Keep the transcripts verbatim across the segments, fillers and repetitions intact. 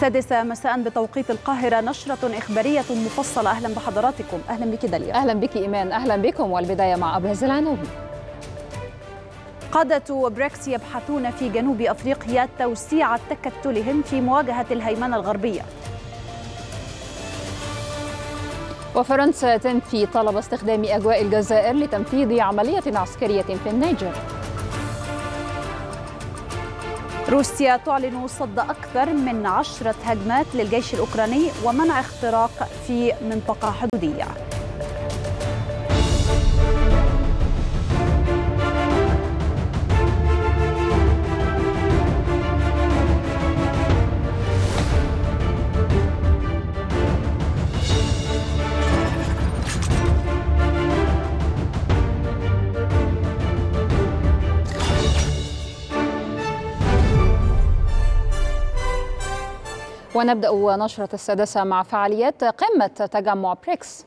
السادسة مساء بتوقيت القاهرة نشرة إخبارية مفصلة. أهلا بحضراتكم. أهلا بك داليا. أهلا بك إيمان. أهلا بكم، والبداية مع أبرز العناوين. قادة بريكس يبحثون في جنوب أفريقيا توسيع تكتلهم في مواجهة الهيمنة الغربية. وفرنسا تنفي طلب استخدام أجواء الجزائر لتنفيذ عملية عسكرية في النيجر. روسيا تعلن صد أكثر من عشرة هجمات للجيش الأوكراني ومنع اختراق في منطقة حدودية. ونبدأ نشرة السادسة مع فعاليات قمة تجمع بريكس.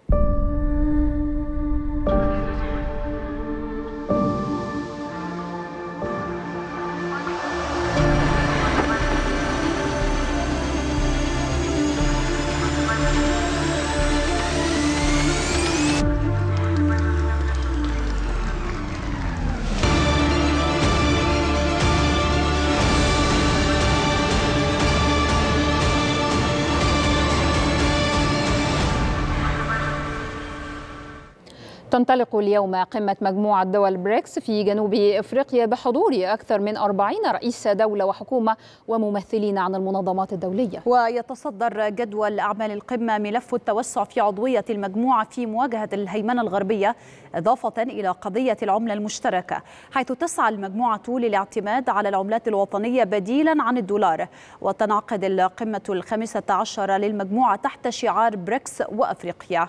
تنطلق اليوم قمة مجموعة دول بريكس في جنوب أفريقيا بحضور أكثر من أربعين رئيس دولة وحكومة وممثلين عن المنظمات الدولية. ويتصدر جدول أعمال القمة ملف التوسع في عضوية المجموعة في مواجهة الهيمنة الغربية، إضافة إلى قضية العملة المشتركة، حيث تسعى المجموعة للاعتماد على العملات الوطنية بديلا عن الدولار. وتنعقد القمة الخامسة عشر للمجموعة تحت شعار بريكس وأفريقيا.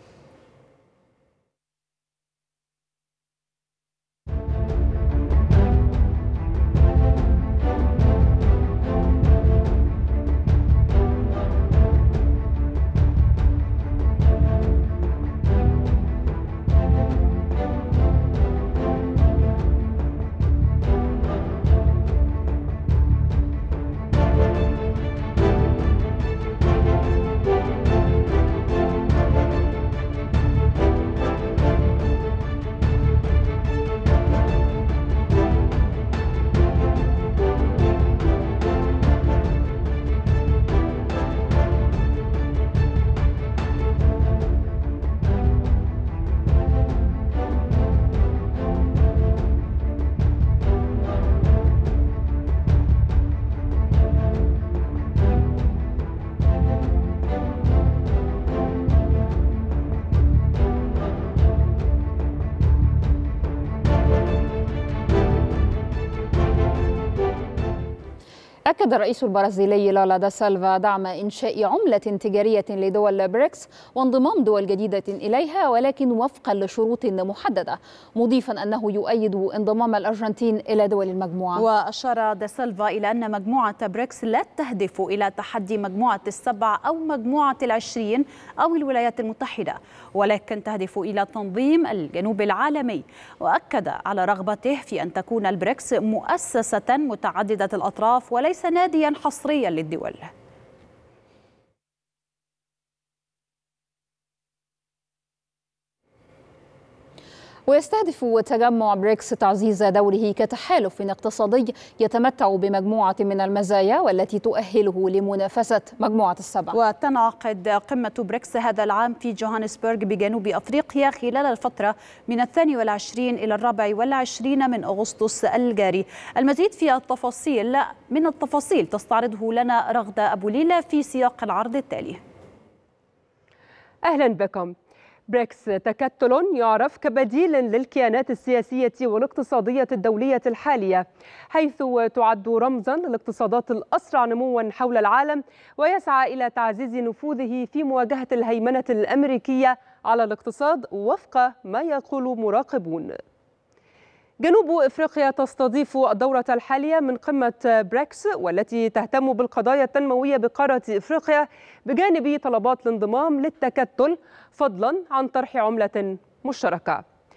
أكد الرئيس البرازيلي لولا دا سيلفا دعم إنشاء عملة تجارية لدول بريكس وانضمام دول جديدة إليها، ولكن وفقا لشروط محددة، مضيفا أنه يؤيد انضمام الأرجنتين إلى دول المجموعة. وأشار دا سيلفا إلى أن مجموعة بريكس لا تهدف إلى تحدي مجموعة السبع أو مجموعة العشرين أو الولايات المتحدة، ولكن تهدف إلى تنظيم الجنوب العالمي. وأكد على رغبته في أن تكون البريكس مؤسسة متعددة الأطراف وليس ناديا حصريا للدول. ويستهدف تجمع بريكس تعزيز دوره كتحالف اقتصادي يتمتع بمجموعة من المزايا والتي تؤهله لمنافسة مجموعة السبع. وتنعقد قمة بريكس هذا العام في جوهانسبرغ بجنوب أفريقيا خلال الفترة من الثاني والعشرين إلى الرابع والعشرين من أغسطس الجاري. المزيد في التفاصيل من التفاصيل تستعرضه لنا رغدة أبو ليلى في سياق العرض التالي. أهلا بكم. بريكس تكتل يعرف كبديل للكيانات السياسية والاقتصادية الدولية الحالية، حيث تعد رمزا للاقتصادات الأسرع نموا حول العالم، ويسعى إلى تعزيز نفوذه في مواجهة الهيمنة الأمريكية على الاقتصاد وفق ما يقول مراقبون. جنوب أفريقيا تستضيف الدورة الحالية من قمة بريكس، والتي تهتم بالقضايا التنموية بقارة أفريقيا بجانب طلبات الانضمام للتكتل، فضلا عن طرح عملة مشتركة.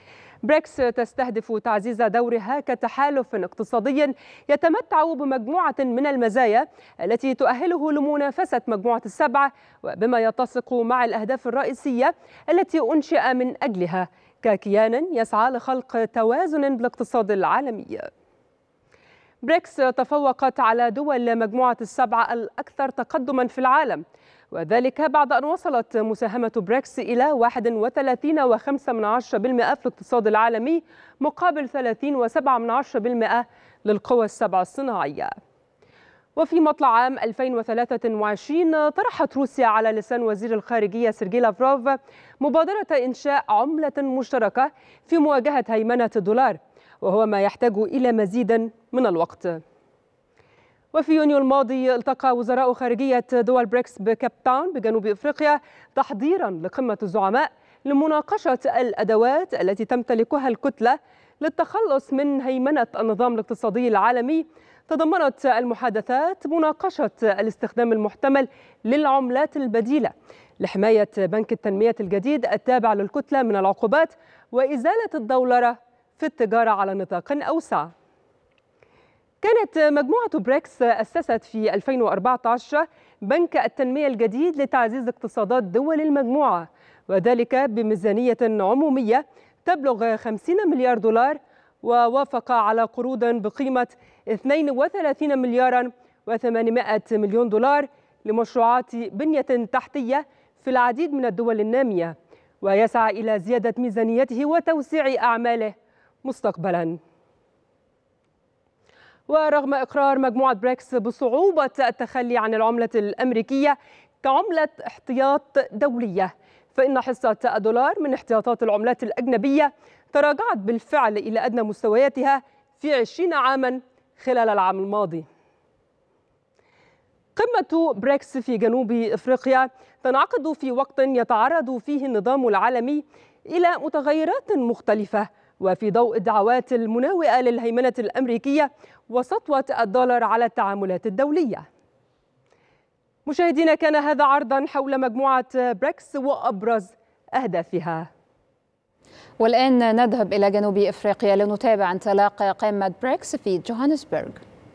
بريكس تستهدف تعزيز دورها كتحالف اقتصادي يتمتع بمجموعة من المزايا التي تؤهله لمنافسة مجموعة السبعة، وبما يتسق مع الأهداف الرئيسية التي أنشئ من أجلها ككيان يسعى لخلق توازن بالاقتصاد العالمي. بريكس تفوقت على دول مجموعة السبعة الأكثر تقدما في العالم، وذلك بعد أن وصلت مساهمة بريكس إلى واحد وثلاثين فاصلة خمسة بالمئة في الاقتصاد العالمي مقابل ثلاثين فاصلة سبعة بالمئة للقوى السبع الصناعية. وفي مطلع عام ألفين وثلاثة وعشرين طرحت روسيا على لسان وزير الخارجية سيرجي لافروف مبادرة إنشاء عملة مشتركة في مواجهة هيمنة الدولار، وهو ما يحتاج إلى مزيد من الوقت. وفي يونيو الماضي التقى وزراء خارجية دول بريكس بكيب تاون بجنوب إفريقيا تحضيرا لقمة الزعماء لمناقشة الأدوات التي تمتلكها الكتلة للتخلص من هيمنة النظام الاقتصادي العالمي. تضمنت المحادثات مناقشة الاستخدام المحتمل للعملات البديلة لحماية بنك التنمية الجديد التابع للكتلة من العقوبات وإزالة الدولرة في التجارة على نطاق أوسع. كانت مجموعة بريكس أسست في ألفين وأربعة عشر بنك التنمية الجديد لتعزيز اقتصادات دول المجموعة، وذلك بميزانية عمومية تبلغ خمسين مليار دولار، ووافق على قروض بقيمة اثنين وثلاثين مليارا وثمانمائة مليون دولار لمشروعات بنية تحتية في العديد من الدول النامية، ويسعى إلى زيادة ميزانيته وتوسيع أعماله مستقبلا. ورغم إقرار مجموعة بريكس بصعوبة التخلي عن العملة الأمريكية كعملة احتياط دولية، فإن حصة الدولار من احتياطات العملات الأجنبية تراجعت بالفعل إلى أدنى مستوياتها في عشرين عاما خلال العام الماضي. قمة بريكس في جنوب إفريقيا تنعقد في وقت يتعرض فيه النظام العالمي إلى متغيرات مختلفة، وفي ضوء الدعوات المناوئة للهيمنة الأمريكية وسطوة الدولار على التعاملات الدولية. مشاهدينا، كان هذا عرضا حول مجموعة بريكس وأبرز أهدافها. والآن نذهب إلى جنوب إفريقيا لنتابع انطلاق قمة بريكس في جوهانسبرغ.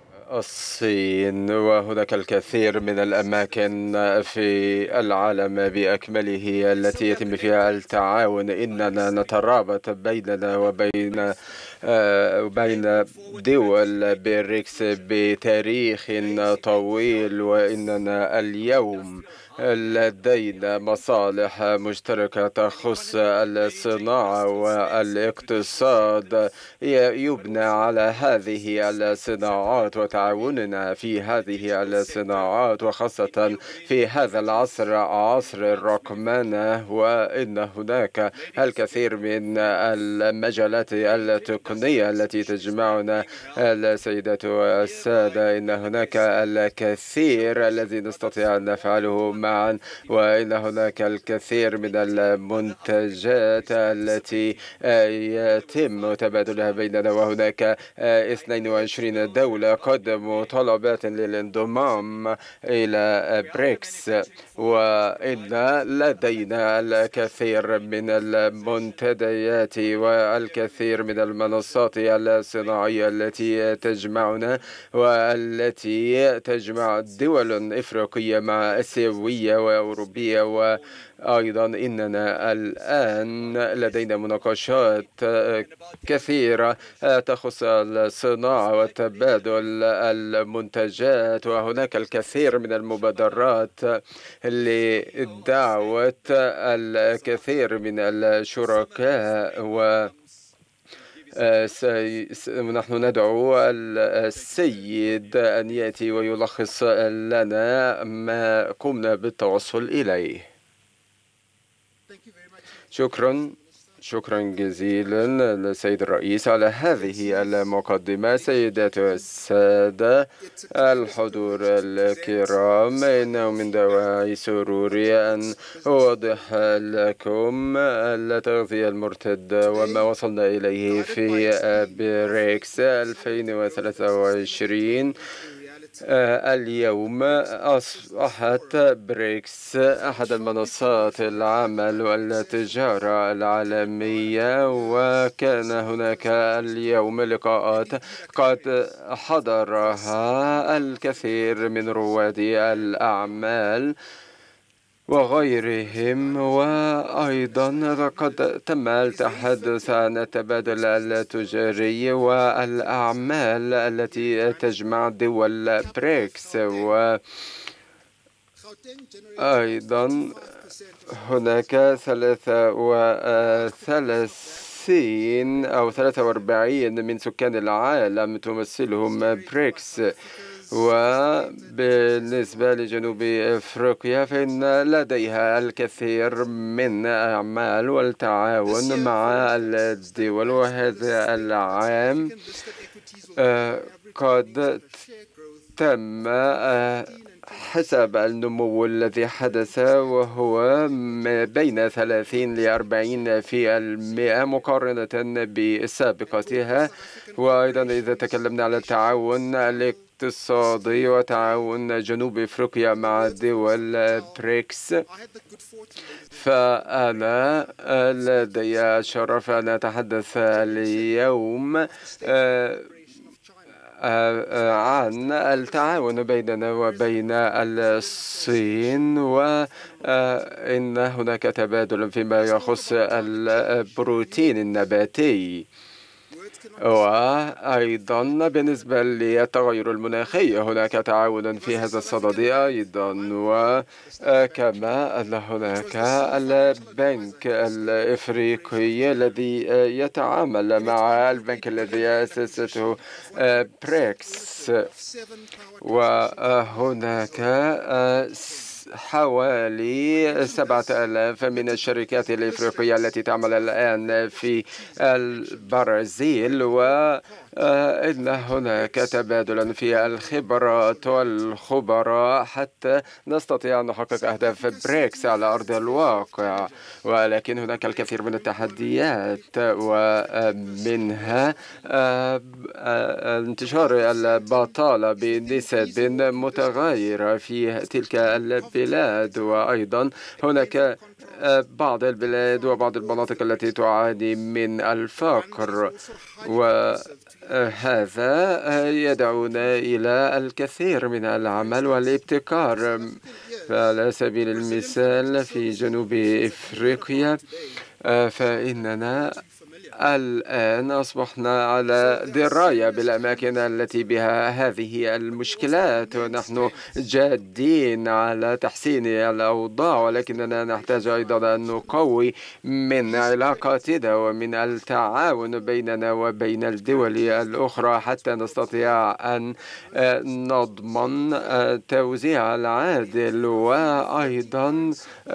الصين، وهناك الكثير من الأماكن في العالم بأكمله التي يتم فيها التعاون. إننا نترابط بيننا وبين بين دول بريكس بتاريخ طويل، وإننا اليوم لدينا مصالح مشتركة تخص الصناعة والاقتصاد يبنى على هذه الصناعات وتعاوننا في هذه الصناعات، وخاصة في هذا العصر عصر الرقمنة. وإن هناك الكثير من المجالات التقنية التي تجمعنا السيدات والسادة. إن هناك الكثير الذي نستطيع أن نفعله معا، وإن هناك الكثير من المنتجات التي يتم تبادلها بيننا، وهناك اثنين وعشرين دولة قدموا طلبات للانضمام إلى بريكس، وإن لدينا الكثير من المنتديات والكثير من المنصات الصناعية التي تجمعنا والتي تجمع دول إفريقية مع آسيوية وأوروبية. وأيضا إننا الآن لدينا مناقشات كثيرة تخص الصناعة وتبادل المنتجات، وهناك الكثير من المبادرات لدعوة الكثير من الشركاء. و نحن ندعو السيد أن يأتي ويلخص لنا ما قمنا بالتوصل إليه. شكرا شكرا جزيلا للسيد الرئيس على هذه المقدمة. سيدات والسادة الحضور الكرام، إنه من دواعي سروري أن أوضح لكم التغذية المرتدة وما وصلنا إليه في بريكس ألفين وثلاثة وعشرين. اليوم أصبحت بريكس أحد المنصات العمل والتجارة العالمية، وكان هناك اليوم لقاءات قد حضرها الكثير من رواد الأعمال وغيرهم، وأيضا قد تم التحدث عن التبادل التجاري والأعمال التي تجمع دول بريكس. وأيضا هناك ثلاثة وثلاثين أو ثلاثة وأربعين من سكان العالم تمثلهم بريكس. وبالنسبة لجنوب أفريقيا فإن لديها الكثير من أعمال والتعاون مع الدول، وهذا العام قد تم حسب النمو الذي حدث وهو بين ثلاثين لأربعين في المئة مقارنة بسابقتها. وأيضا إذا تكلمنا على التعاون الاقتصادي وتعاون جنوب أفريقيا مع دول بريكس، فأنا لدي الشرف أن أتحدث اليوم عن التعاون بيننا وبين الصين، وإن هناك تبادل فيما يخص البروتين النباتي. وأيضا بالنسبة للتغير المناخي هناك تعاون في هذا الصدد أيضا، وكما أن هناك البنك الإفريقي الذي يتعامل مع البنك الذي أسسته بريكس، وهناك حوالي سبعة آلاف من الشركات الإفريقية التي تعمل الآن في البرازيل، وإن هناك تبادلا في الخبرات والخبراء حتى نستطيع أن نحقق أهداف بريكس على أرض الواقع. ولكن هناك الكثير من التحديات، ومنها انتشار البطالة بنسب متغيرة في تلك البلاد، وأيضا هناك بعض البلاد وبعض المناطق التي تعاني من الفقر، وهذا يدعونا إلى الكثير من العمل والابتكار. على سبيل المثال في جنوب أفريقيا فإننا الآن أصبحنا على دراية بالأماكن التي بها هذه المشكلات، ونحن جادين على تحسين الأوضاع، ولكننا نحتاج أيضا أن نقوي من علاقاتنا ومن التعاون بيننا وبين الدول الأخرى حتى نستطيع أن نضمن توزيع العادل، وأيضا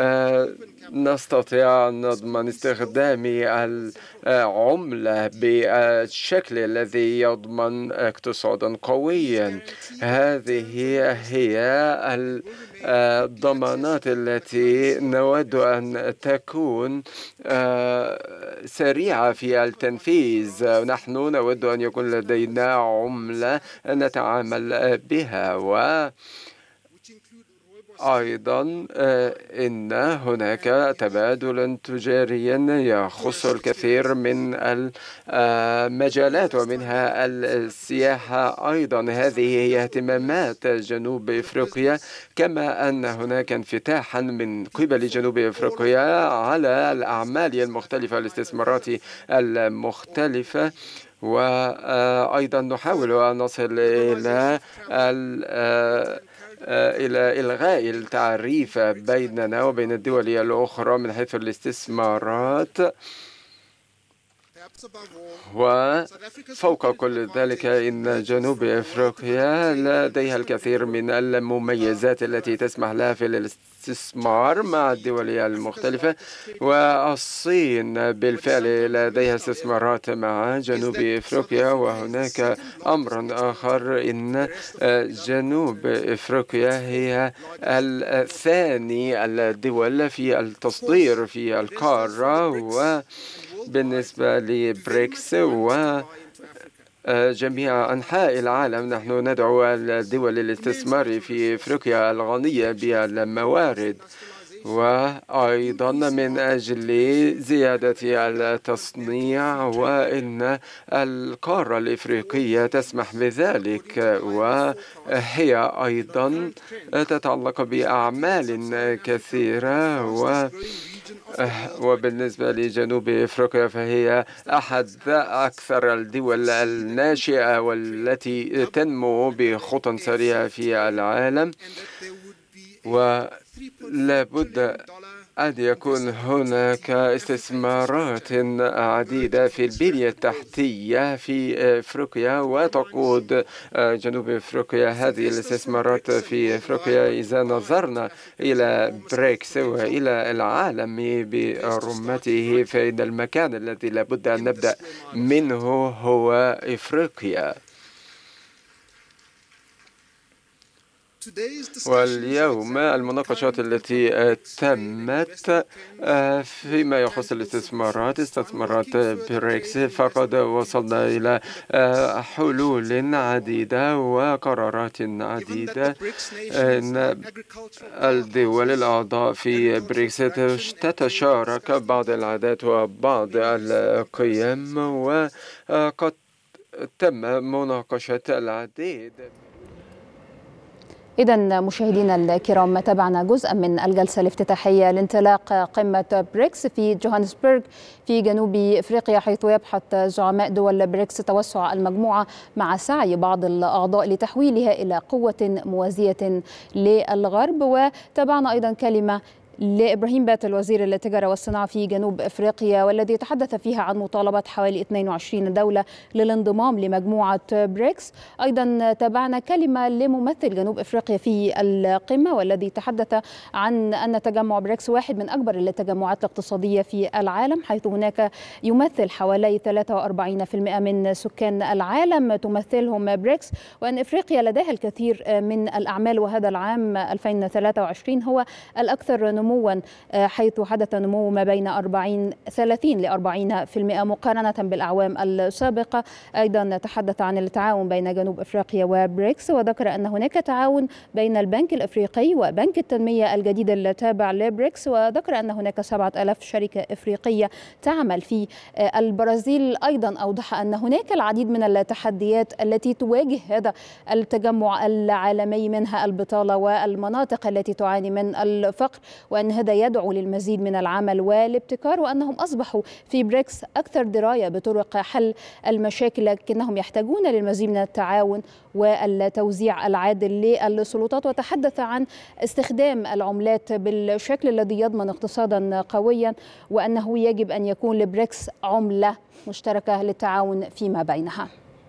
نستطيع أن نضمن استخدام العملة بالشكل الذي يضمن اقتصادا قويا. هذه هي الضمانات التي نود أن تكون سريعة في التنفيذ. نحن نود أن يكون لدينا عملة نتعامل بها، و أيضا إن هناك تبادل تجاريا يخص الكثير من المجالات ومنها السياحة أيضا. هذه هي اهتمامات جنوب أفريقيا، كما أن هناك انفتاحا من قبل جنوب أفريقيا على الأعمال المختلفة والاستثمارات المختلفة، وأيضا نحاول أن نصل إلى إلى إلغاء التعريف بيننا وبين الدول الأخرى من حيث الاستثمارات. وفوق كل ذلك إن جنوب أفريقيا لديها الكثير من المميزات التي تسمح لها في الاستثمار مع الدول المختلفة، والصين بالفعل لديها استثمارات مع جنوب أفريقيا. وهناك أمر آخر، إن جنوب أفريقيا هي الثاني الدول في التصدير في القارة، و بالنسبة لبريكس جميع أنحاء العالم. نحن ندعو الدول للاستثمار في أفريقيا الغنية بالموارد، وأيضا من أجل زيادة التصنيع، وإن القارة الإفريقية تسمح بذلك، وهي أيضا تتعلق بأعمال كثيرة. و وبالنسبة لجنوب أفريقيا فهي أحد أكثر الدول الناشئة والتي تنمو بخطى سريعة في العالم، ولا بد أن يكون هناك استثمارات عديدة في البنية التحتية في أفريقيا، وتقود جنوب أفريقيا هذه الاستثمارات في أفريقيا. إذا نظرنا إلى بريكس وإلى العالم برمته، فإن المكان الذي لابد أن نبدأ منه هو أفريقيا. واليوم المناقشات التي تمت فيما يخص الاستثمارات استثمارات بريكس، فقد وصلنا إلى حلول عديدة وقرارات عديدة. إن الدول الأعضاء في بريكس تتشارك بعض العادات وبعض القيم، وقد تم مناقشة العديد. إذا مشاهدينا الكرام، تابعنا جزءا من الجلسة الافتتاحية لانطلاق قمة بريكس في جوهانسبرغ في جنوب أفريقيا، حيث يبحث زعماء دول بريكس توسع المجموعة مع سعي بعض الأعضاء لتحويلها إلى قوة موازية للغرب. وتابعنا أيضا كلمة لإبراهيم باتل وزير التجارة والصناعة في جنوب أفريقيا، والذي تحدث فيها عن مطالبة حوالي اثنين وعشرين دولة للانضمام لمجموعة بريكس. أيضا تابعنا كلمة لممثل جنوب أفريقيا في القمة، والذي تحدث عن أن تجمع بريكس واحد من أكبر التجمعات الاقتصادية في العالم، حيث هناك يمثل حوالي ثلاثة وأربعين بالمئة من سكان العالم تمثلهم بريكس، وأن أفريقيا لديها الكثير من الأعمال، وهذا العام ألفين وثلاثة وعشرين هو الأكثر نموا، حيث حدث نمو ما بين أربعين ثلاثين ل أربعين بالمئة مقارنة بالأعوام السابقة. أيضا تحدث عن التعاون بين جنوب أفريقيا وبريكس، وذكر أن هناك تعاون بين البنك الأفريقي وبنك التنمية الجديد التابع لبريكس، وذكر أن هناك سبعة آلاف شركة أفريقية تعمل في البرازيل. أيضا أوضح أن هناك العديد من التحديات التي تواجه هذا التجمع العالمي، منها البطالة والمناطق التي تعاني من الفقر، وأن هذا يدعو للمزيد من العمل والابتكار، وأنهم أصبحوا في بريكس أكثر دراية بطرق حل المشاكل، لكنهم يحتاجون للمزيد من التعاون والتوزيع العادل للسلطات. وتحدث عن استخدام العملات بالشكل الذي يضمن اقتصادا قويا، وأنه يجب أن يكون لبريكس عملة مشتركة للتعاون فيما بينها.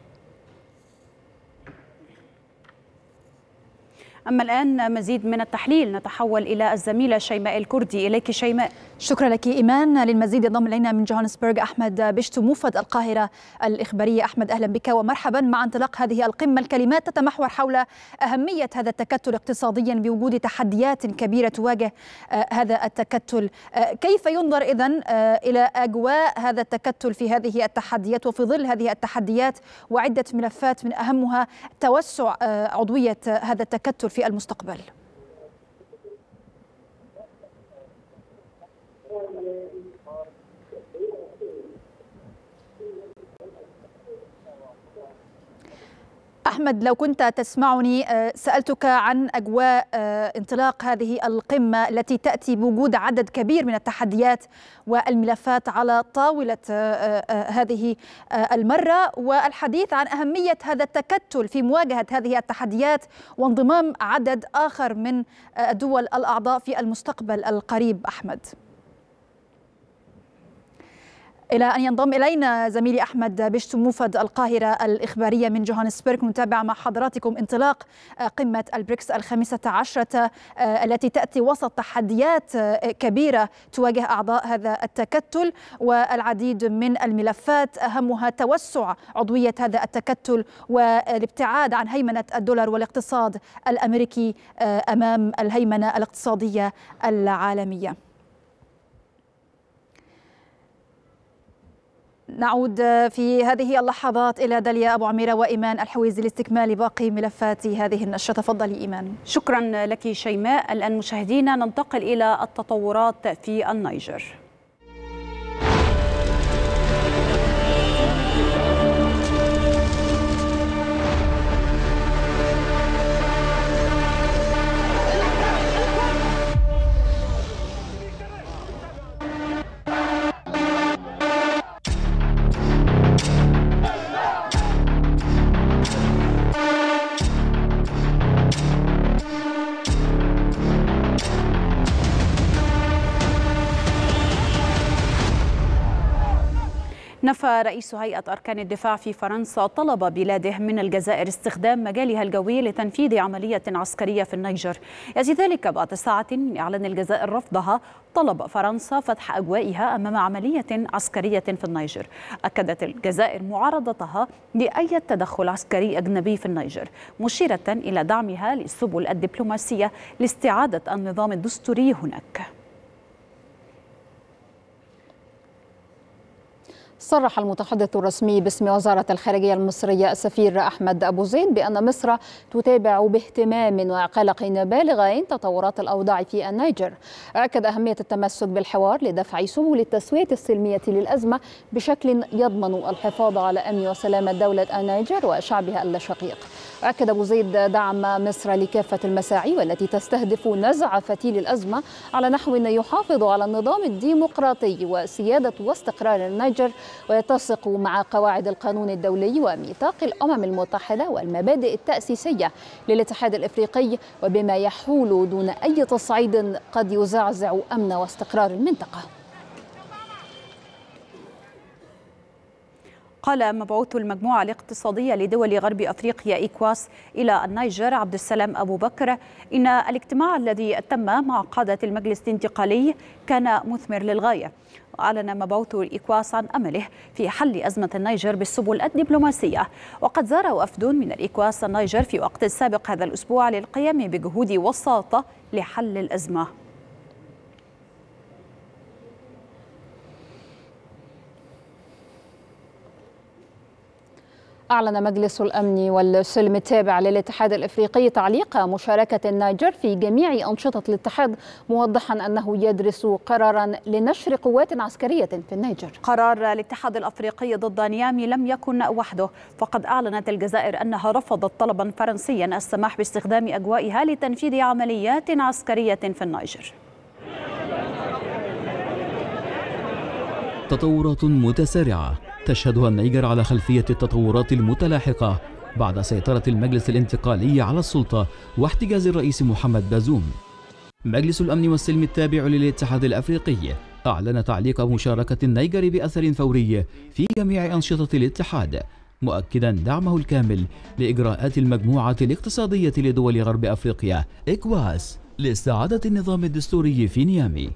أما الآن مزيد من التحليل، نتحول إلى الزميلة شيماء الكردي. إليك شيماء. شكرا لك إيمان. للمزيد ينضم إلينا من جوهانسبرغ أحمد بشتو موفد القاهرة الإخبارية. أحمد أهلا بك ومرحبا. مع انطلاق هذه القمة الكلمات تتمحور حول أهمية هذا التكتل اقتصاديا بوجود تحديات كبيرة تواجه هذا التكتل. كيف ينظر إذن إلى أجواء هذا التكتل في هذه التحديات وفي ظل هذه التحديات وعدة ملفات من أهمها توسع عضوية هذا التكتل في المستقبل؟ أحمد، لو كنت تسمعني، سألتك عن أجواء انطلاق هذه القمة التي تأتي بوجود عدد كبير من التحديات والملفات على طاولة هذه المرة، والحديث عن أهمية هذا التكتل في مواجهة هذه التحديات وانضمام عدد آخر من الدول الأعضاء في المستقبل القريب. أحمد، إلى أن ينضم إلينا زميلي أحمد بشتو موفد القاهرة الإخبارية من جوهانسبرغ، نتابع مع حضراتكم انطلاق قمة البريكس الخامسة عشرة التي تأتي وسط تحديات كبيرة تواجه أعضاء هذا التكتل والعديد من الملفات، أهمها توسع عضوية هذا التكتل والابتعاد عن هيمنة الدولار والاقتصاد الأمريكي أمام الهيمنة الاقتصادية العالمية. نعود في هذه اللحظات إلى داليا أبو عميرة وإيمان الحويزي لاستكمال باقي ملفات هذه النشرة. تفضلي إيمان. شكرا لك شيماء. الآن مشاهدينا ننتقل إلى التطورات في النيجر. نفى رئيس هيئة أركان الدفاع في فرنسا طلب بلاده من الجزائر استخدام مجالها الجوي لتنفيذ عملية عسكرية في النيجر. يأتي ذلك بعد ساعة من إعلان الجزائر رفضها طلب فرنسا فتح أجوائها أمام عملية عسكرية في النيجر. أكدت الجزائر معارضتها لأي تدخل عسكري أجنبي في النيجر، مشيرة إلى دعمها للسبل الدبلوماسية لاستعادة النظام الدستوري هناك. صرح المتحدث الرسمي باسم وزارة الخارجية المصرية السفير أحمد أبو زيد بأن مصر تتابع باهتمام وقلق بالغين تطورات الأوضاع في النيجر. أكد أهمية التمسك بالحوار لدفع سبل التسوية السلمية للأزمة بشكل يضمن الحفاظ على أمن وسلامة دولة النيجر وشعبها الشقيق. أكد أبو زيد دعم مصر لكافة المساعي والتي تستهدف نزع فتيل الأزمة على نحو يحافظ على النظام الديمقراطي وسيادة واستقرار النيجر ويتسق مع قواعد القانون الدولي وميثاق الأمم المتحدة والمبادئ التأسيسية للاتحاد الإفريقي، وبما يحول دون أي تصعيد قد يزعزع أمن واستقرار المنطقة. قال مبعوث المجموعة الاقتصادية لدول غرب أفريقيا إيكواس إلى النيجر عبد السلام أبو بكر إن الاجتماع الذي تم مع قادة المجلس الانتقالي كان مثمر للغاية. أعلن مبعوث إيكواس عن أمله في حل أزمة النيجر بالسبل الدبلوماسية. وقد زار وفد من الإيكواس النيجر في وقت سابق هذا الأسبوع للقيام بجهود وساطة لحل الأزمة. أعلن مجلس الأمن والسلم التابع للاتحاد الإفريقي تعليق مشاركة النيجر في جميع أنشطة الاتحاد، موضحا أنه يدرس قرارا لنشر قوات عسكرية في النيجر. قرار الاتحاد الأفريقي ضد نيامي لم يكن وحده، فقد أعلنت الجزائر أنها رفضت طلبا فرنسيا السماح باستخدام أجوائها لتنفيذ عمليات عسكرية في النيجر. تطورات متسارعة تشهدها النيجر على خلفية التطورات المتلاحقة بعد سيطرة المجلس الانتقالي على السلطة واحتجاز الرئيس محمد بازوم. مجلس الأمن والسلم التابع للاتحاد الأفريقي أعلن تعليق مشاركة النيجر بأثر فوري في جميع أنشطة الاتحاد، مؤكدا دعمه الكامل لإجراءات المجموعة الاقتصادية لدول غرب أفريقيا إكواس لاستعادة النظام الدستوري في نيامي.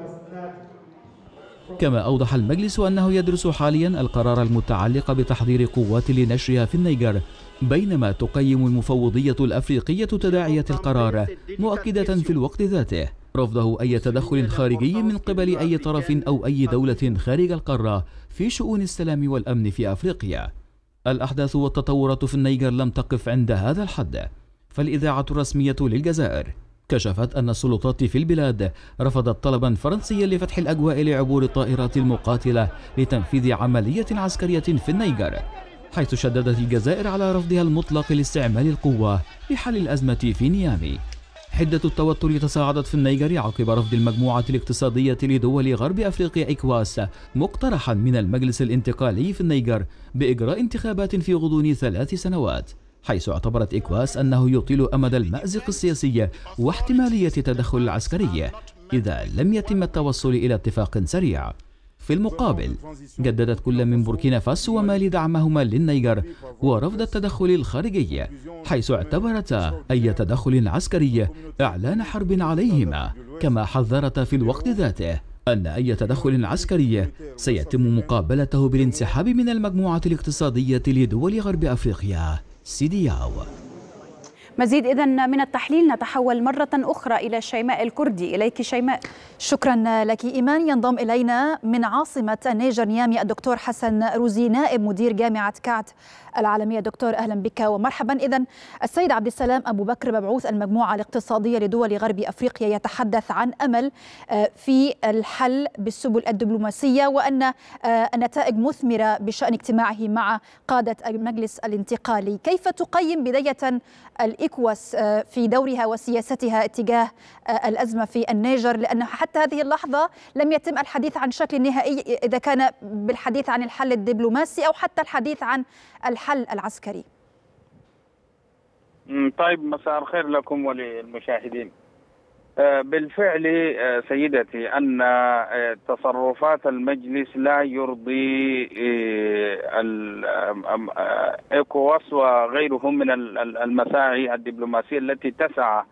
كما أوضح المجلس أنه يدرس حاليا القرار المتعلق بتحضير قوات لنشرها في النيجر، بينما تقيم المفوضية الأفريقية تداعيات القرار، مؤكدة في الوقت ذاته رفضه أي تدخل خارجي من قبل أي طرف أو أي دولة خارج القارة في شؤون السلام والأمن في أفريقيا. الأحداث والتطورات في النيجر لم تقف عند هذا الحد، فالإذاعة الرسمية للجزائر كشفت أن السلطات في البلاد رفضت طلبا فرنسيا لفتح الأجواء لعبور الطائرات المقاتلة لتنفيذ عملية عسكرية في النيجر، حيث شددت الجزائر على رفضها المطلق لاستعمال القوة لحل الأزمة في نيامي. حدة التوتر تصاعدت في النيجر عقب رفض المجموعة الاقتصادية لدول غرب أفريقيا إكواس مقترحا من المجلس الانتقالي في النيجر بإجراء انتخابات في غضون ثلاث سنوات، حيث اعتبرت إكواس أنه يطيل أمد المأزق السياسي واحتمالية تدخل العسكري إذا لم يتم التوصل إلى اتفاق سريع. في المقابل جددت كل من بوركينا فاسو ومالي دعمهما للنيجر ورفض التدخل الخارجي، حيث اعتبرتا أي تدخل عسكري إعلان حرب عليهما، كما حذرتا في الوقت ذاته أن أي تدخل عسكري سيتم مقابلته بالانسحاب من المجموعة الاقتصادية لدول غرب أفريقيا سيدياو. مزيد إذن من التحليل. نتحول مرة أخرى إلى شيماء الكردي. إليك شيماء. شكرا لك إيمان. ينضم إلينا من عاصمة النيجر نيامي الدكتور حسن روزي نائب مدير جامعة كعت العالمية. دكتور أهلا بك ومرحبا. إذن السيد عبد السلام أبو بكر مبعوث المجموعة الاقتصادية لدول غرب أفريقيا يتحدث عن أمل في الحل بالسبل الدبلوماسية وأن النتائج مثمرة بشأن اجتماعه مع قادة المجلس الانتقالي. كيف تقيم بداية الإيكواس في دورها وسياستها اتجاه الأزمة في النيجر، لأن حتى هذه اللحظة لم يتم الحديث عن شكل نهائي إذا كان بالحديث عن الحل الدبلوماسي أو حتى الحديث عن الحل العسكري؟ طيب، مساء الخير لكم وللمشاهدين. بالفعل سيدتي أن تصرفات المجلس لا يرضي الإيكواس وغيرهم من المساعي الدبلوماسية التي تسعى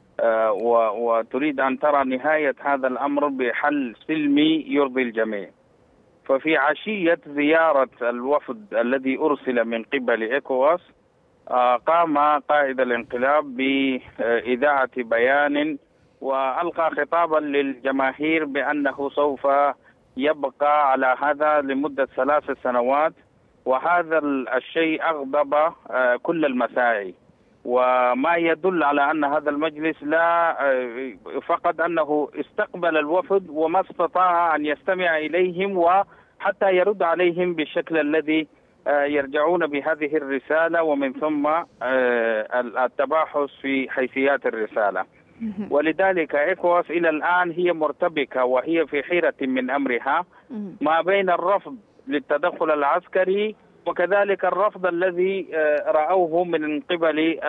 وتريد أن ترى نهاية هذا الأمر بحل سلمي يرضي الجميع. ففي عشية زيارة الوفد الذي أرسل من قبل إيكواس قام قائد الانقلاب بإذاعة بيان وألقى خطابا للجماهير بأنه سوف يبقى على هذا لمدة ثلاث سنوات، وهذا الشيء أغضب كل المساعي، وما يدل على أن هذا المجلس لا فقط أنه استقبل الوفد وما استطاع أن يستمع إليهم وحتى يرد عليهم بالشكل الذي يرجعون بهذه الرسالة ومن ثم التباحث في حيثيات الرسالة. ولذلك إيكواس إلى الآن هي مرتبكة وهي في حيرة من أمرها ما بين الرفض للتدخل العسكري وكذلك الرفض الذي رأوه من قبل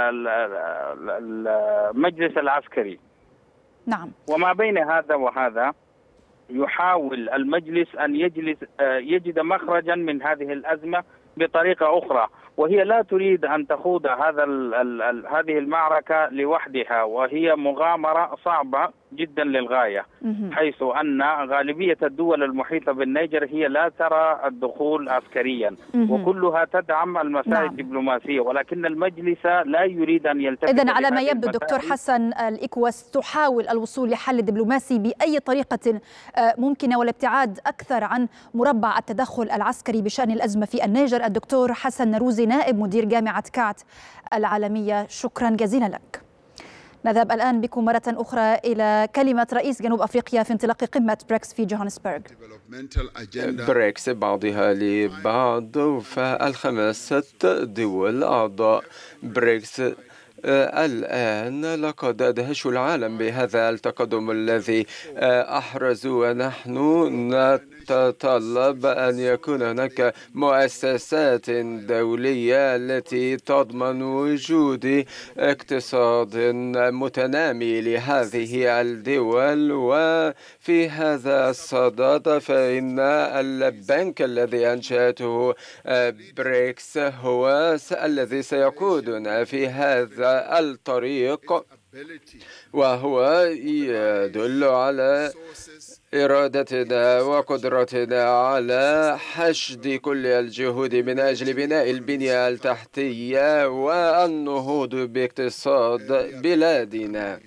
المجلس العسكري. نعم. وما بين هذا وهذا يحاول المجلس أن يجلس يجد مخرجا من هذه الأزمة بطريقة أخرى، وهي لا تريد أن تخوض هذا ال ال هذه المعركة لوحدها، وهي مغامرة صعبة جدا للغاية، حيث أن غالبية الدول المحيطة بالنيجر هي لا ترى الدخول عسكريا وكلها تدعم المساعي الدبلوماسية، ولكن المجلس لا يريد أن يلتفت. إذن على ما يبدو دكتور حسن الإيكواس تحاول الوصول لحل دبلوماسي بأي طريقة ممكنة والابتعاد أكثر عن مربع التدخل العسكري بشأن الأزمة في النيجر. الدكتور حسن روزي نائب مدير جامعة كعت العالمية، شكرا جزيلا لك. نذهب الآن بكم مرة أخرى إلى كلمة رئيس جنوب أفريقيا في انطلاق قمة بريكس في جوهانسبرغ. بريكس بعضها لبعض، فالخمسة دول أعضاء بريكس الآن لقد أدهشوا العالم بهذا التقدم الذي أحرزوا، ونحن نتطلب أن يكون هناك مؤسسات دولية التي تضمن وجود اقتصاد متنامي لهذه الدول. وفي هذا الصدد فإن البنك الذي أنشأته بريكس هو الذي سيقودنا في هذا الطريق، وهو يدل على إرادتنا وقدرتنا على حشد كل الجهود من أجل بناء البنية التحتية والنهوض باقتصاد بلادنا.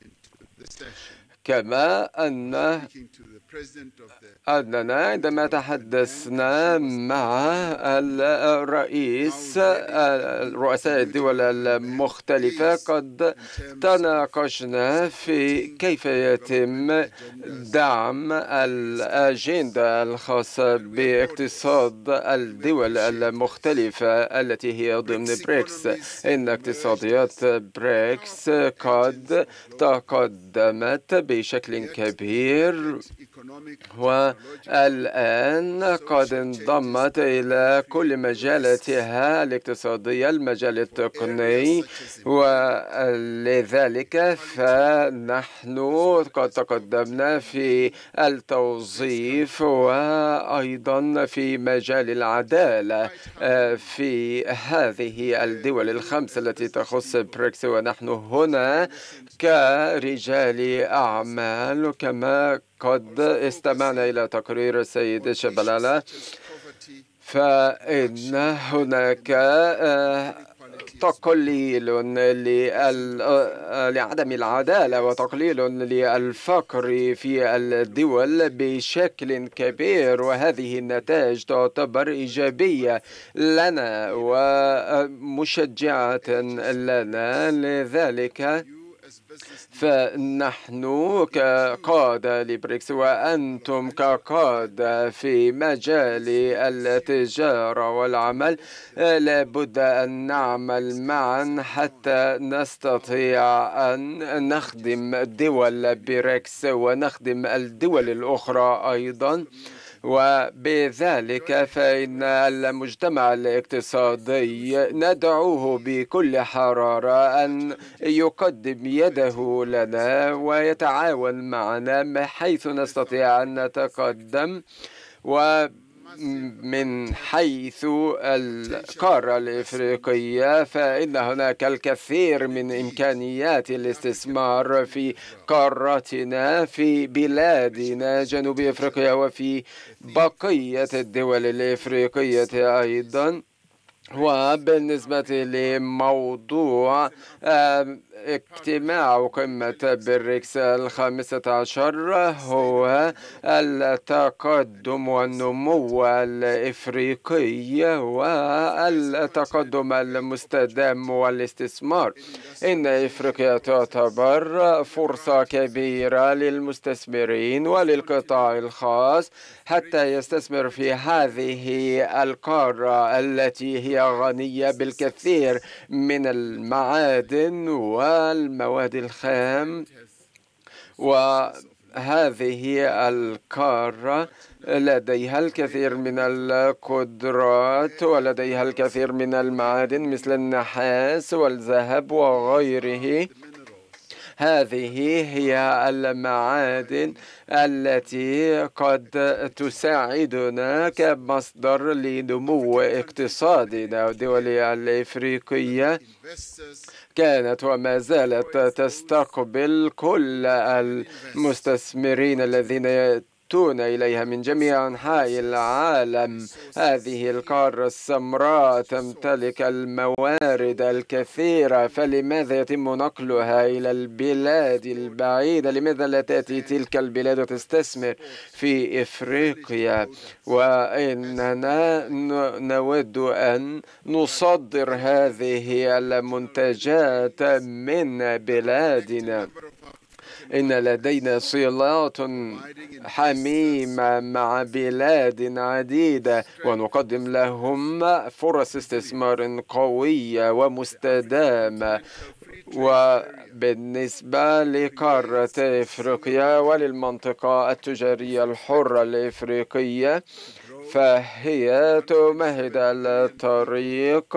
كما أن أننا عندما تحدثنا مع الرئيس رؤساء الدول المختلفة قد تناقشنا في كيف يتم دعم الأجندة الخاصة باقتصاد الدول المختلفة التي هي ضمن بريكس. إن اقتصاديات بريكس قد تقدمت بشكل كبير، والآن قد انضمت إلى كل مجالاتها الاقتصادية المجال التقني، ولذلك فنحن قد تقدمنا في التوظيف وأيضا في مجال العدالة في هذه الدول الخمس التي تخص بريكس. ونحن هنا كرجال أعمال كما قد استمعنا إلى تقرير السيد شبلالة، فإن هناك تقليل لعدم العدالة وتقليل للفقر في الدول بشكل كبير، وهذه النتائج تعتبر إيجابية لنا ومشجعة لنا. لذلك فنحن كقادة لبريكس وأنتم كقادة في مجال التجارة والعمل لابد أن نعمل معا حتى نستطيع أن نخدم دول بريكس ونخدم الدول الأخرى أيضا. وبذلك فإن المجتمع الاقتصادي ندعوه بكل حرارة أن يقدم يده لنا ويتعاون معنا حيث نستطيع أن نتقدم. و من حيث القارة الإفريقية فإن هناك الكثير من إمكانيات الاستثمار في قارتنا في بلادنا جنوب أفريقيا وفي بقية الدول الإفريقية أيضا. وبالنسبة لموضوع اجتماع قمة بريكس الخامسة عشر هو التقدم والنمو الإفريقي والتقدم المستدام والاستثمار. إن إفريقيا تعتبر فرصة كبيرة للمستثمرين وللقطاع الخاص حتى يستثمر في هذه القارة التي هي غنية بالكثير من المعادن والمواد الخام. وهذه القارة لديها الكثير من القدرات ولديها الكثير من المعادن مثل النحاس والذهب وغيره. هذه هي المعادن التي قد تساعدنا كمصدر لنمو اقتصادنا. والدول الإفريقية كانت وما زالت تستقبل كل المستثمرين الذين يأتون إليها من جميع أنحاء العالم. هذه القارة السمراء تمتلك الموارد الكثيرة، فلماذا يتم نقلها إلى البلاد البعيدة؟ لماذا لا تأتي تلك البلاد وتستثمر في إفريقيا؟ وإننا نود أن نصدر هذه المنتجات من بلادنا. إن لدينا صلات حميمة مع بلاد عديدة ونقدم لهم فرص استثمار قوية ومستدامة. وبالنسبة لقارة إفريقيا وللمنطقة التجارية الحرة الإفريقية فهي تمهد الطريق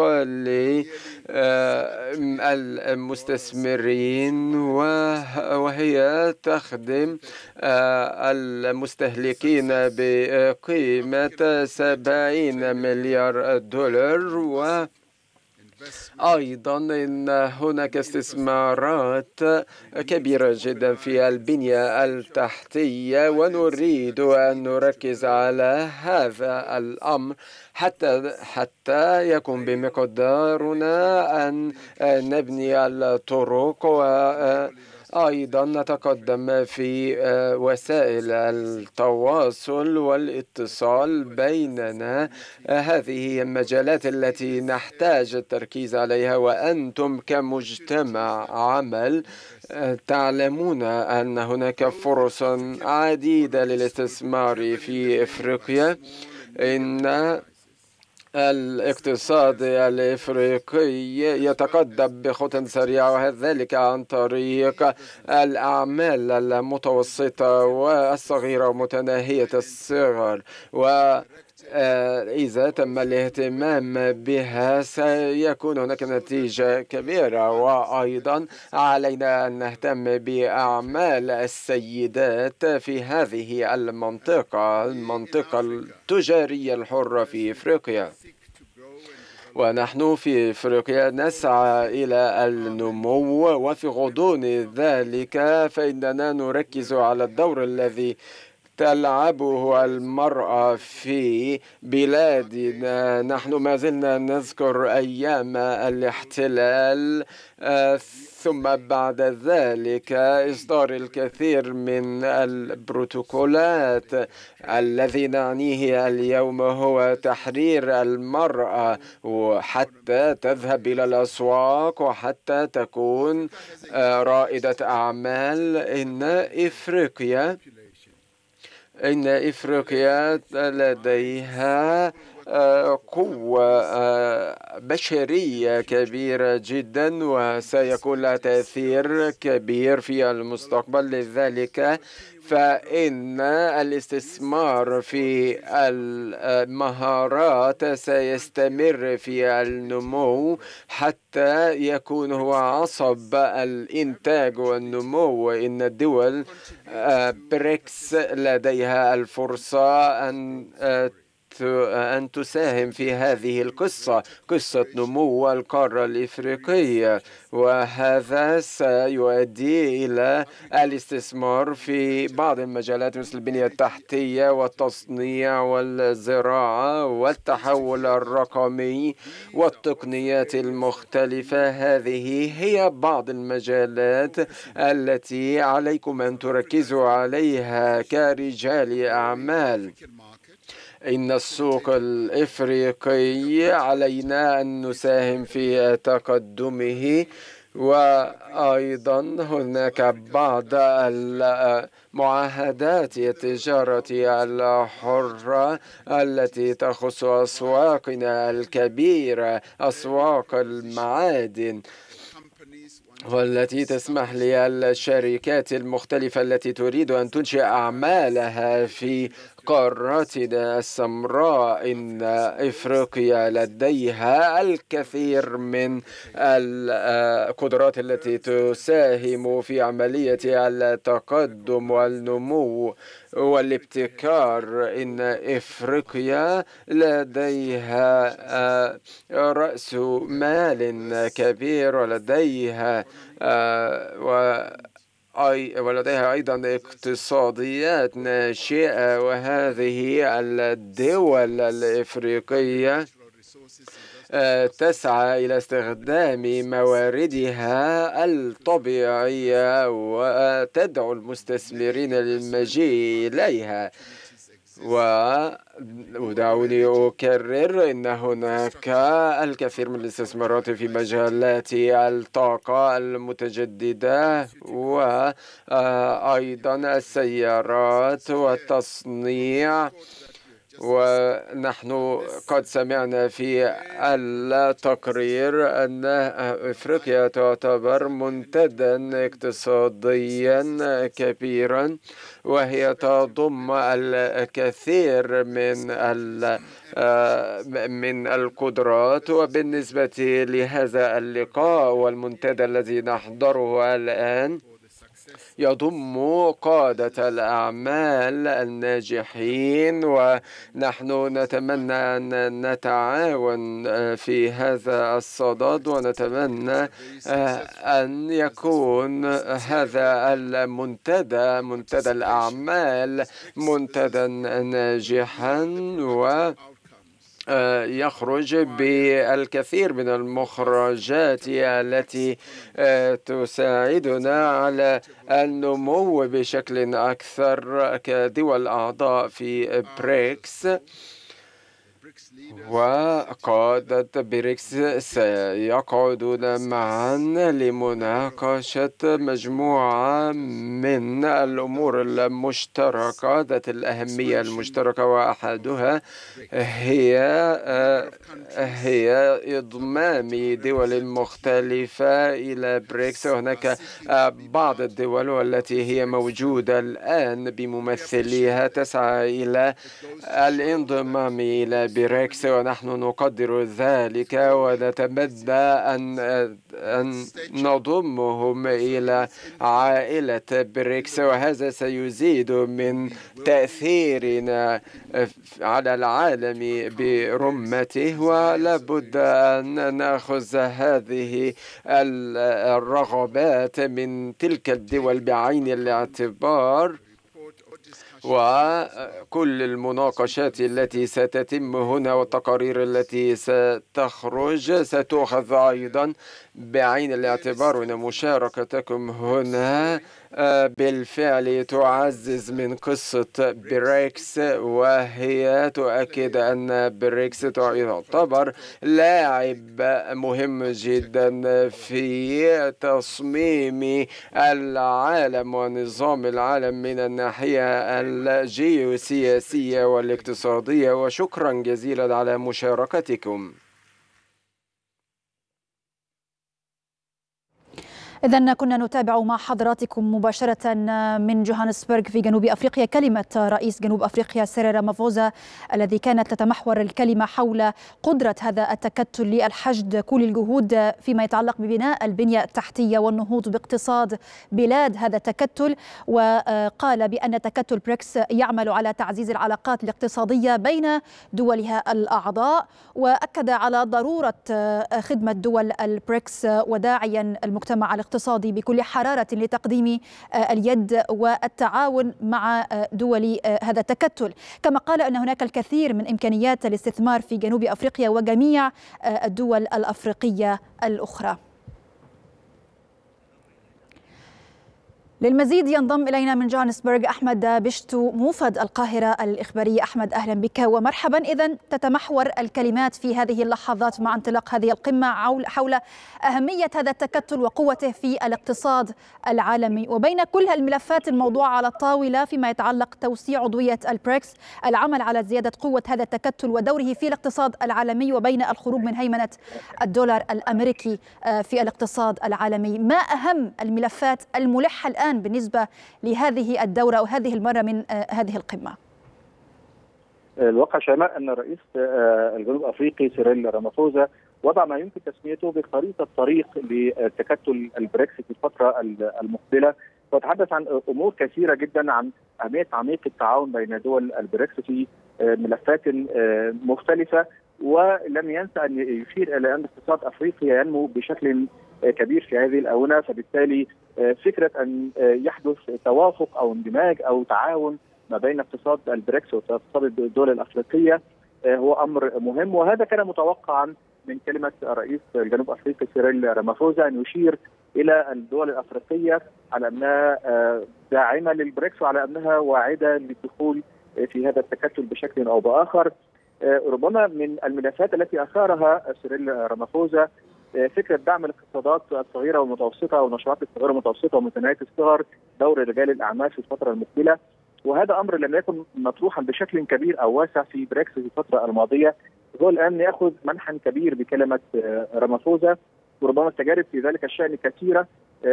للمستثمرين وهي تخدم المستهلكين بقيمة سبعين مليار دولار. و أيضا إن هناك استثمارات كبيرة جدا في البنية التحتية ونريد أن نركز على هذا الأمر حتى حتى يكون بمقدارنا أن نبني الطرق و أيضا نتقدم في وسائل التواصل والاتصال بيننا. هذه هي المجالات التي نحتاج التركيز عليها، وأنتم كمجتمع عمل تعلمون أن هناك فرص عديدة للاستثمار في إفريقيا. إن الاقتصاد الإفريقي يتقدم بخطى سريعة وذلك عن طريق الأعمال المتوسطة والصغيرة ومتناهية الصغر، وإذا تم الاهتمام بها سيكون هناك نتيجة كبيرة. وأيضا علينا أن نهتم بأعمال السيدات في هذه المنطقة المنطقة التجارية الحرة في إفريقيا. ونحن في إفريقيا نسعى إلى النمو، وفي غضون ذلك فإننا نركز على الدور الذي تلعبه المرأة في بلادنا. نحن ما زلنا نذكر أيام الاحتلال، ثم بعد ذلك إصدار الكثير من البروتوكولات. الذي نعنيه اليوم هو تحرير المرأة، وحتى تذهب إلى الأسواق وحتى تكون رائدة أعمال. إن إفريقيا إن إفريقيا لديها قوة بشرية كبيرة جدا، وسيكون لها تأثير كبير في المستقبل. لذلك فإن الاستثمار في المهارات سيستمر في النمو حتى يكون هو عصب الإنتاج والنمو. إن الدول بريكس لديها الفرصة أن أن تساهم في هذه القصة، قصة نمو القارة الإفريقية، وهذا سيؤدي إلى الاستثمار في بعض المجالات مثل البنية التحتية والتصنيع والزراعة والتحول الرقمي والتقنيات المختلفة. هذه هي بعض المجالات التي عليكم أن تركزوا عليها كرجال أعمال. إن السوق الإفريقي علينا أن نساهم في تقدمه، وأيضا هناك بعض المعاهدات التجارة الحرة التي تخص أسواقنا الكبيرة، أسواق المعادن، والتي تسمح للشركات المختلفة التي تريد أن تنشئ أعمالها في قارتنا السمراء. إن إفريقيا لديها الكثير من القدرات التي تساهم في عملية التقدم والنمو والابتكار. إن إفريقيا لديها رأس مال كبير، ولديها و ولديها أيضا اقتصاديات ناشئة، وهذه الدول الإفريقية تسعى إلى استخدام مواردها الطبيعية وتدعو المستثمرين للمجيء إليها. ودعوني أكرر أن هناك الكثير من الاستثمارات في مجالات الطاقة المتجددة وأيضا السيارات والتصنيع. ونحن قد سمعنا في التقرير أن إفريقيا تعتبر منتدى اقتصاديا كبيرا، وهي تضم الكثير من من القدرات. وبالنسبة لهذا اللقاء والمنتدى الذي نحضره الآن، يضم قادة الأعمال الناجحين، ونحن نتمنى أن نتعاون في هذا الصدد، ونتمنى أن يكون هذا المنتدى، منتدى الأعمال، منتدى ناجحا و يخرج بالكثير من المخرجات التي تساعدنا على النمو بشكل أكثر كدول أعضاء في بريكس. وقادة بريكس سيقعدون معا لمناقشة مجموعة من الأمور المشتركة ذات الأهمية المشتركة، وأحدها هي هي إضمام دول مختلفة إلى بريكس. وهناك بعض الدول والتي هي موجودة الآن بممثليها تسعى إلى الانضمام إلى بريكس، ونحن نقدر ذلك ونتمنى أن أن نضمهم إلى عائلة بريكس، وهذا سيزيد من تأثيرنا على العالم برمته. ولا بد أن نأخذ هذه الرغبات من تلك الدول بعين الاعتبار، وكل المناقشات التي ستتم هنا والتقارير التي ستخرج ستؤخذ أيضا بعين الاعتبار، وأن مشاركتكم هنا بالفعل تعزز من قصة بريكس، وهي تؤكد أن بريكس تعتبر لاعب مهم جدا في تصميم العالم ونظام العالم من الناحية الجيوسياسية والاقتصادية. وشكرا جزيلا على مشاركتكم. إذن كنا نتابع مع حضراتكم مباشرة من جوهانسبرغ في جنوب أفريقيا كلمة رئيس جنوب أفريقيا سيريل رامافوزا، الذي كانت تتمحور الكلمة حول قدرة هذا التكتل للحشد كل الجهود فيما يتعلق ببناء البنية التحتية والنهوض باقتصاد بلاد هذا التكتل. وقال بأن تكتل بريكس يعمل على تعزيز العلاقات الاقتصادية بين دولها الأعضاء، وأكد على ضرورة خدمة دول البريكس وداعيا المجتمع الاقتصادي بكل حرارة لتقديم اليد والتعاون مع دول هذا التكتل. كما قال أن هناك الكثير من إمكانيات الاستثمار في جنوب أفريقيا وجميع الدول الأفريقية الأخرى. للمزيد ينضم إلينا من جوهانسبرغ أحمد بشتو موفد القاهرة الإخبارية. أحمد أهلا بك ومرحبا. إذن تتمحور الكلمات في هذه اللحظات مع انطلاق هذه القمة حول أهمية هذا التكتل وقوته في الاقتصاد العالمي، وبين كل الملفات الموضوعة على الطاولة فيما يتعلق توسيع عضوية البريكس، العمل على زيادة قوة هذا التكتل ودوره في الاقتصاد العالمي، وبين الخروج من هيمنة الدولار الأمريكي في الاقتصاد العالمي. ما أهم الملفات الملحة الآن بالنسبة لهذه الدورة أو هذه المرة من هذه القمة؟ الواقع شيماء أن رئيس الجنوب الأفريقي سيريل رامافوزا وضع ما يمكن تسميته بخريطة طريق لتكتل البريكس في الفترة المقبلة، وتحدث عن أمور كثيرة جدا، عن أهمية عميق التعاون بين دول البريكس في ملفات مختلفة، ولم ينسى أن يشير إلى أن اقتصاد أفريقيا ينمو بشكل كبير في هذه الآونة، فبالتالي فكرة أن يحدث توافق أو اندماج أو تعاون ما بين اقتصاد البريكس واقتصاد الدول الأفريقية هو أمر مهم. وهذا كان متوقعا من كلمة رئيس الجنوب أفريقي سيريل رامافوزا، أن يشير إلى الدول الأفريقية على أنها داعمة للبريكس وعلى أنها واعدة للدخول في هذا التكتل بشكل أو بآخر. ربما من الملفات التي أثارها سيريل رامافوزا فكرة دعم الاقتصادات الصغيرة والمتوسطة والنشاطات الصغيرة والمتوسطة ومتناهية الصغر، دور رجال الأعمال في الفترة المقبلة، وهذا أمر لم يكن مطروحا بشكل كبير أو واسع في بريكس في الفترة الماضية. هو الآن يأخذ منحا كبير بكلمة رامافوزا، وربما التجارب في ذلك الشأن كثيرة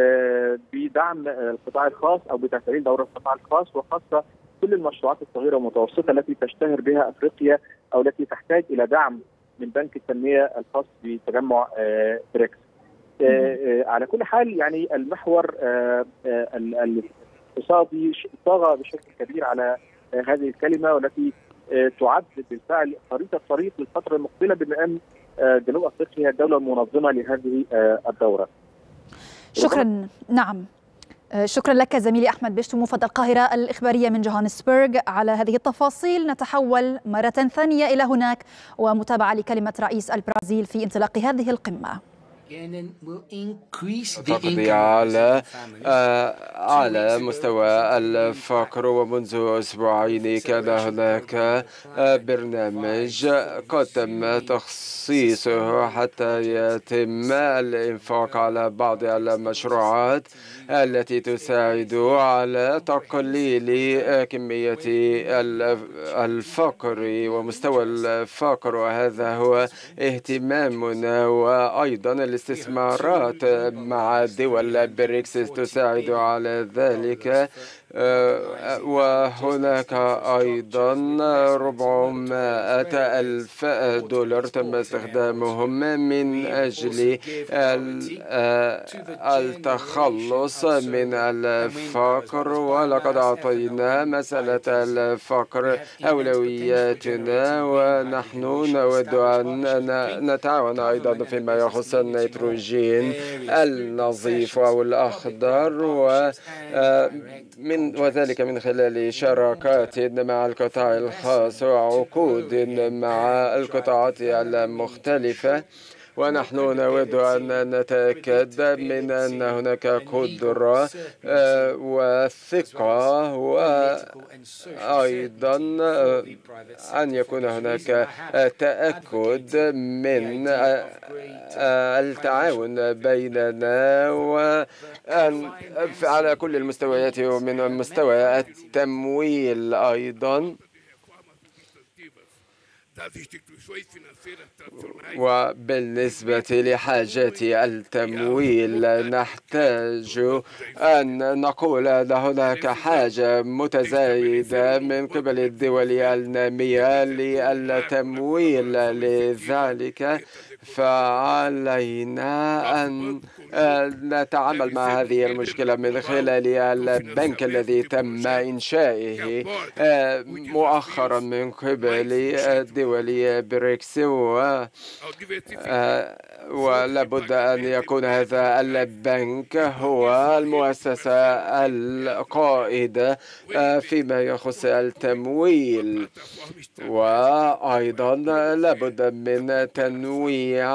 بدعم القطاع الخاص أو بتفعيل دور القطاع الخاص، وخاصة كل المشروعات الصغيرة والمتوسطة التي تشتهر بها أفريقيا أو التي تحتاج إلى دعم من بنك التنمية الخاص بتجمع بريكس. على كل حال يعني المحور الاقتصادي طغى بشكل كبير على هذه الكلمة، والتي تعد بالفعل خريطة طريق للفترة المقبلة، بما أن جنوب أفريقيا هي الدولة المنظمة لهذه الدورة. شكرا. نعم، شكرا لك زميلي أحمد بشتو موفد القاهرة الإخبارية من جوهانسبرغ على هذه التفاصيل. نتحول مرة ثانية إلى هناك ومتابعة لكلمة رئيس البرازيل في انطلاق هذه القمة. تقضي على على مستوى الفقر، ومنذ أسبوعين كان هناك برنامج قد تم تخصيصه حتى يتم الإنفاق على بعض المشروعات التي تساعد على تقليل كمية الفقر ومستوى الفقر، وهذا هو اهتمامنا. وأيضا الاستثمارات مع دول بريكس تساعد على ذلك، وهناك أيضا أربعمائة ألف دولار تم استخدامهم من أجل التخلص من الفقر، ولقد أعطينا مسألة الفقر أولوياتنا، ونحن نود أن نتعاون أيضا فيما يخص النيتروجين النظيف أو الأخضر. ومن من وذلك من خلال شراكات مع القطاع الخاص وعقود مع القطاعات المختلفة. ونحن نود أن نتأكد من أن هناك قدرة وثقة، وأيضا أن يكون هناك تأكد من التعاون بيننا وأن على كل المستويات، ومن مستوى التمويل أيضا. وبالنسبة لحاجات التمويل نحتاج أن نقول أن هناك حاجة متزايدة من قبل الدول النامية للتمويل، لذلك فعلينا أن نتعامل مع هذه المشكلة من خلال البنك الذي تم إنشائه مؤخرا من قبل دول بريكس، ولابد أن يكون هذا البنك هو المؤسسة القائدة فيما يخص التمويل. وأيضا لابد من تنويع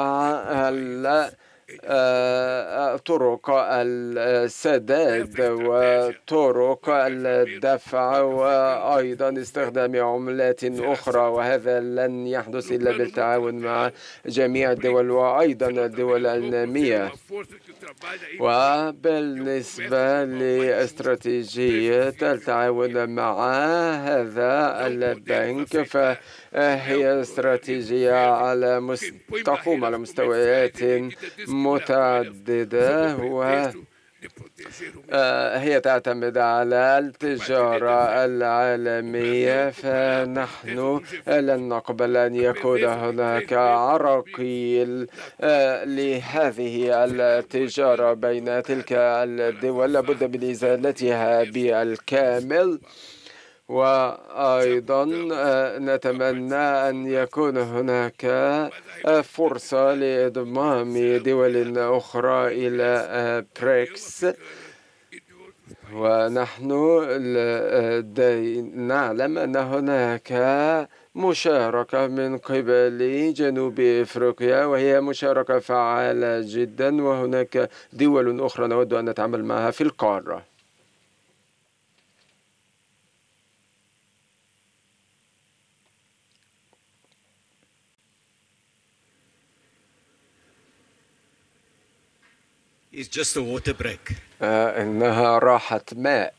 طرق السداد وطرق الدفع، وأيضا استخدام عملات أخرى، وهذا لن يحدث إلا بالتعاون مع جميع الدول وأيضا الدول النامية. وبالنسبة لاستراتيجية التعاون مع هذا البنك فهي استراتيجية على مست... تقوم على مستويات متعددة، وهي تعتمد على التجارة العالمية. فنحن لن نقبل أن يكون هناك عراقيل لهذه التجارة بين تلك الدول، لابد من إزالتها بالكامل. وأيضا نتمنى أن يكون هناك فرصة لإضمام دول أخرى إلى بريكس. ونحن نعلم أن هناك مشاركة من قبل جنوب إفريقيا، وهي مشاركة فعالة جدا، وهناك دول أخرى نود أن نتعامل معها في القارة. It's just a water break. آه إنها راحة ماء.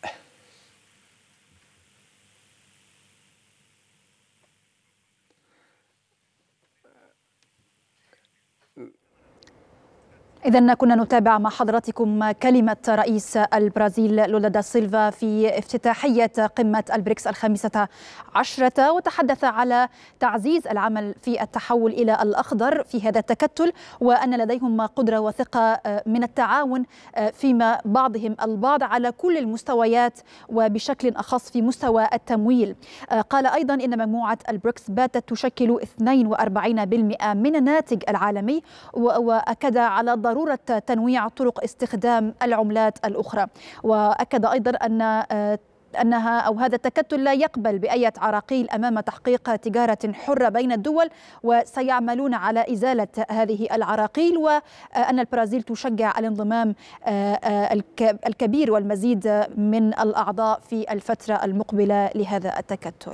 إذن كنا نتابع مع حضراتكم كلمة رئيس البرازيل لولا دا سيلفا في افتتاحية قمة البريكس الخامسة عشرة، وتحدث على تعزيز العمل في التحول إلى الأخضر في هذا التكتل، وأن لديهم قدرة وثقة من التعاون فيما بعضهم البعض على كل المستويات وبشكل أخص في مستوى التمويل. قال أيضا إن مجموعة البريكس باتت تشكل اثنين وأربعين بالمئة من الناتج العالمي، وأكد على ضرورة تنويع طرق استخدام العملات الأخرى. وأكد أيضا أن أنها أو هذا التكتل لا يقبل بأي عراقيل أمام تحقيق تجارة حرة بين الدول، وسيعملون على إزالة هذه العراقيل، وأن البرازيل تشجع الانضمام الكبير والمزيد من الأعضاء في الفترة المقبلة لهذا التكتل.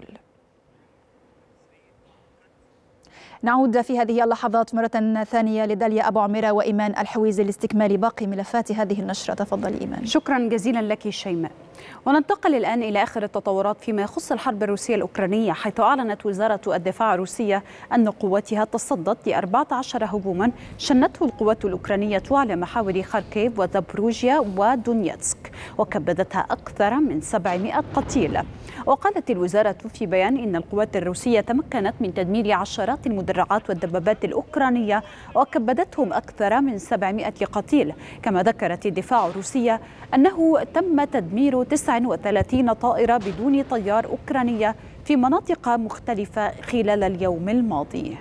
نعود في هذه اللحظات مرة ثانية لداليا أبو عميرة وإيمان الحويزي لاستكمال باقي ملفات هذه النشرة. تفضل إيمان. شكرا جزيلا لك شيماء. وننتقل الآن إلى آخر التطورات فيما يخص الحرب الروسية الأوكرانية، حيث أعلنت وزارة الدفاع الروسية أن قواتها تصدت ل أربعة عشر هجوما شنته القوات الأوكرانية على محاور خاركيف وزابروجيا ودونيتسك، وكبدتها أكثر من سبعمائة قتيل. وقالت الوزارة في بيان إن القوات الروسية تمكنت من تدمير عشرات المدرعات والدبابات الأوكرانية وكبدتهم أكثر من سبعمائة قتيل. كما ذكرت الدفاع الروسية أنه تم تدمير تسعة وثلاثين طائرة بدون طيار أوكرانية في مناطق مختلفة خلال اليوم الماضي.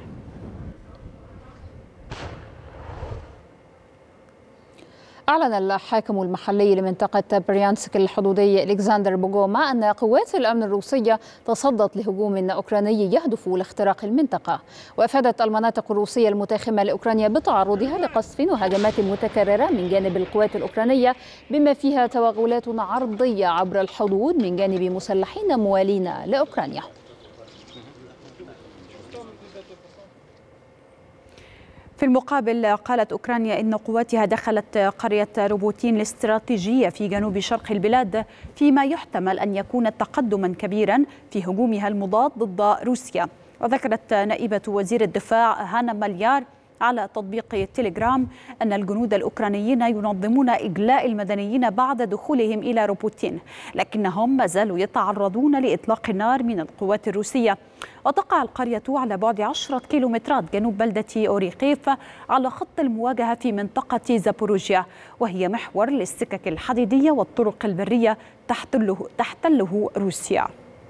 أعلن الحاكم المحلي لمنطقة بريانسك الحدودي إلكسندر بوغوما أن قوات الأمن الروسية تصدت لهجوم أوكراني يهدف لاختراق المنطقة. وأفادت المناطق الروسية المتاخمة لأوكرانيا بتعرضها لقصف وهجمات متكررة من جانب القوات الأوكرانية، بما فيها توغلات عرضية عبر الحدود من جانب مسلحين موالين لأوكرانيا. في المقابل قالت أوكرانيا إن قواتها دخلت قرية روبوتين الاستراتيجية في جنوب شرق البلاد، فيما يحتمل أن يكون تقدما كبيرا في هجومها المضاد ضد روسيا. وذكرت نائبة وزير الدفاع هانا ماليار على تطبيق تيليجرام أن الجنود الأوكرانيين ينظمون إجلاء المدنيين بعد دخولهم إلى روبوتين، لكنهم ما زالوا يتعرضون لإطلاق النار من القوات الروسية. وتقع القرية على بعد عشرة كيلومترات جنوب بلدة أوريقيف على خط المواجهة في منطقة زابوروجيا، وهي محور للسكك الحديدية والطرق البرية تحتله, تحتله روسيا.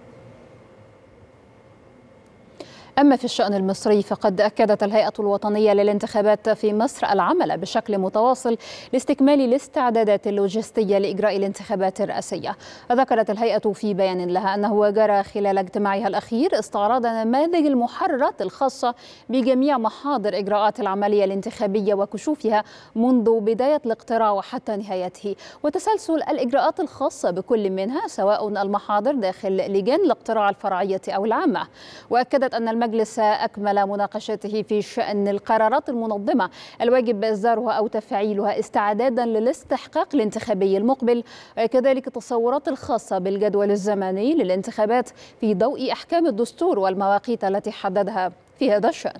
أما في الشأن المصري فقد أكدت الهيئة الوطنية للانتخابات في مصر العمل بشكل متواصل لاستكمال الاستعدادات اللوجستية لإجراء الانتخابات الرئاسية. ذكرت الهيئة في بيان لها أنه جرى خلال اجتماعها الأخير استعراض نماذج المحررات الخاصة بجميع محاضر إجراءات العملية الانتخابية وكشوفها منذ بداية الاقتراع وحتى نهايته، وتسلسل الإجراءات الخاصة بكل منها سواء المحاضر داخل لجان الاقتراع الفرعية أو العامة. وأكدت أن المجلس أكمل مناقشته في شأن القرارات المنظمة الواجب إصدارها أو تفعيلها استعدادا للاستحقاق الانتخابي المقبل، وكذلك التصورات الخاصة بالجدول الزمني للانتخابات في ضوء أحكام الدستور والمواقيت التي حددها في هذا الشأن.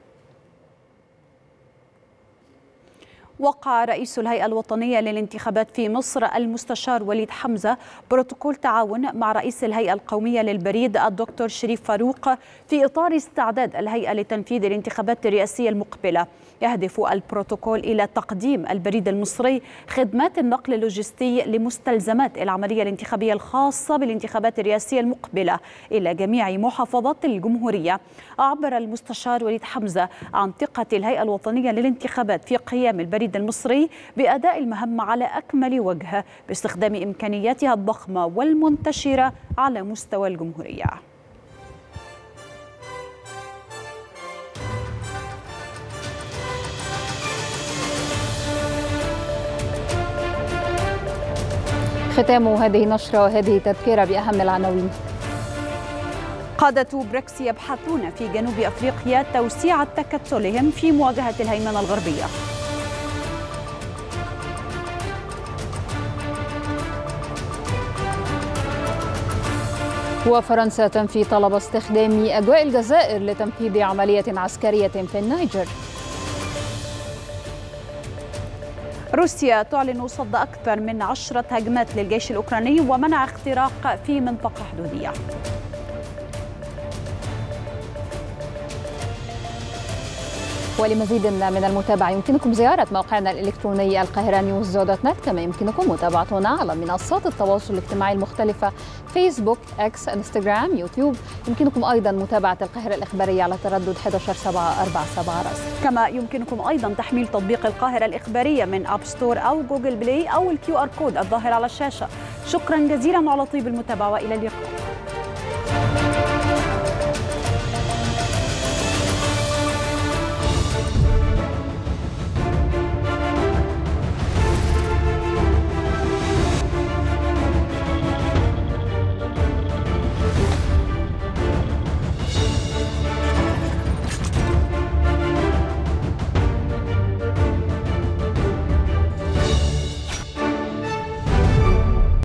وقع رئيس الهيئة الوطنية للانتخابات في مصر المستشار وليد حمزة بروتوكول تعاون مع رئيس الهيئة القومية للبريد الدكتور شريف فاروق في إطار استعداد الهيئة لتنفيذ الانتخابات الرئاسية المقبلة. يهدف البروتوكول إلى تقديم البريد المصري خدمات النقل اللوجستي لمستلزمات العملية الانتخابية الخاصة بالانتخابات الرئاسية المقبلة إلى جميع محافظات الجمهورية. أعبر المستشار وليد حمزة عن ثقة الهيئة الوطنية للانتخابات في قيام البريد المصري بأداء المهمة على أكمل وجه باستخدام إمكانياتها الضخمة والمنتشرة على مستوى الجمهورية. ختام هذه النشرة وهذه تذكرة بأهم العناوين. قادة بريكس يبحثون في جنوب أفريقيا توسيع تكتلهم في مواجهة الهيمنة الغربية. وفرنسا تنفي طلب استخدام أجواء الجزائر لتنفيذ عملية عسكرية في النيجر. روسيا تعلن صد أكثر من عشرة هجمات للجيش الأوكراني ومنع اختراق في منطقة حدودية. ولمزيد من المتابعة يمكنكم زيارة موقعنا الإلكتروني القاهرة نيوز دوت نت، كما يمكنكم متابعتنا على منصات التواصل الاجتماعي المختلفة فيسبوك، اكس، انستغرام، يوتيوب. يمكنكم أيضا متابعة القاهرة الإخبارية على تردد أحد عشر سبعة أربعة سبعة رأس. كما يمكنكم أيضا تحميل تطبيق القاهرة الإخبارية من أب ستور أو جوجل بلاي أو الكيو آر كود الظاهر على الشاشة. شكرا جزيلا على طيب المتابعة وإلى اللقاء.